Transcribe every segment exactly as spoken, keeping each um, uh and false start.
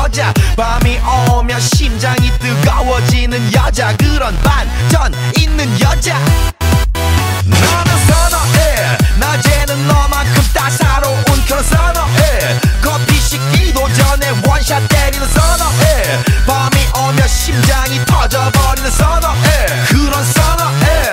여자 밤이 오면 심장이 뜨거워지는 여자 그런 반전 있는 여자 너는 선어해 낮에는 너만큼 따사로운 그런 선어해 커피 식기도 전에 원샷 때리는 선어해 밤이 오면 심장이 터져버리는 선어해 그런 선어해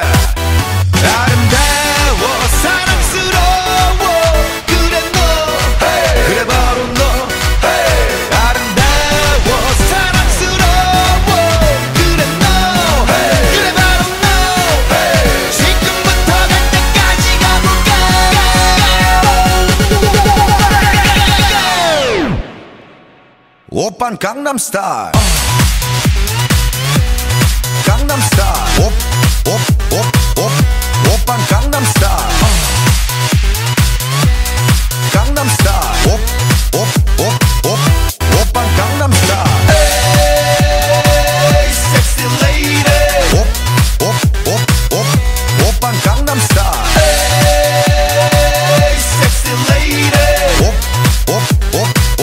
아름다워 사랑스러워 그래 너 hey. 그래 바로 너 hey. 아름다워 사랑스러워 그래 너 hey. 그래 바로 너 hey. 지금부터 갈 때까지 가볼까 오빤 강남스타일 강남스타일 오, 오, 오, 오, 오빤 강남스타일 강남스타일 오, 오, 오, 오, 오빤 강남스타일 에이 섹시 레이디 오, 오, 오, 오, 오빤 강남스타일 에이 섹시 레이디 오, 오, 오, 오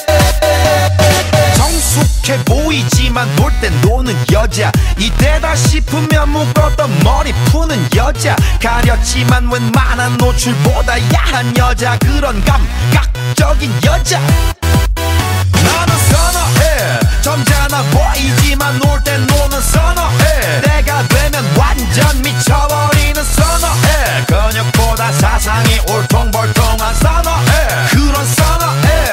성숙해 보이지만 놀 땐 노는 여자 이때다 싶으면 묶었던 머리 푸는 여자 가렸지만 웬만한 노출보다 야한 여자 그런 감각적인 여자 나는 선어해 점잖아 보이지만 놀 땐 노는 선어해 내가 되면 완전 미쳐버리는 선어해 근육보다 사상이 울퉁불퉁한 선어해 그런 선어해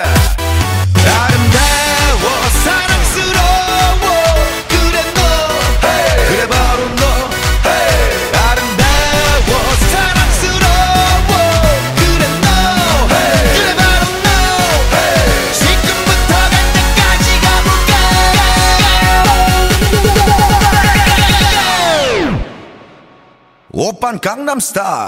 아름다워 사랑스러워 그래 너 hey. 그래 바로 너 hey. 아름다워 사랑스러워 그래 너 hey. 그래 바로 너 hey. 지금부터 갈 때까지 가볼까 오빤 강남스타일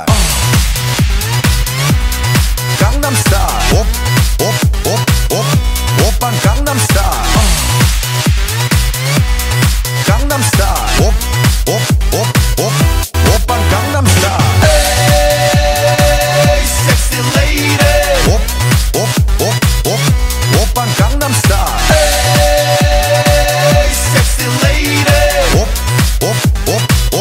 강남스타일 오, 오, 오, 오, 오빤 강남스타일 강남스타일 오, 오, 오, 오, 오빤 강남스타일 에이 섹시 레이디 오, 오, 오, 오, 오빤 강남스타일 에이 섹시 레이디 오, 오, 오, 오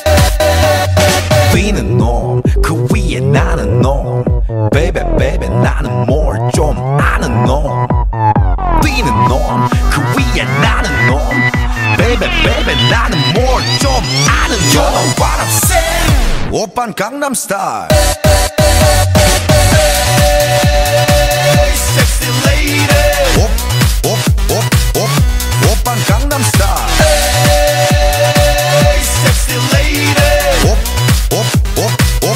뛰는 놈 그 위에 나는 놈 베이베 베이베 나는 뭘 좀 아는 놈 뛰는 놈 그 위에 나는 놈 베이베 베이베 나는 뭘 좀 아는 놈 You know what I'm saying 오빤 강남스타일 섹시 레이디 오, 오, 오, 오, 오빤 강남스타일 섹시 레이디 오, 오, 오, 오,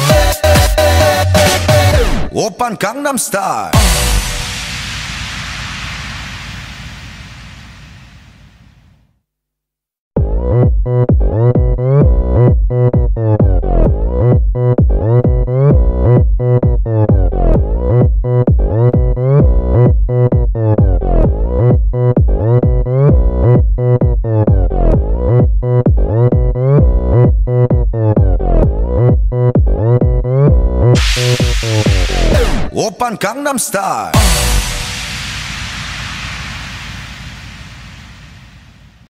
오빤 강남스타일 오빤 강남스타일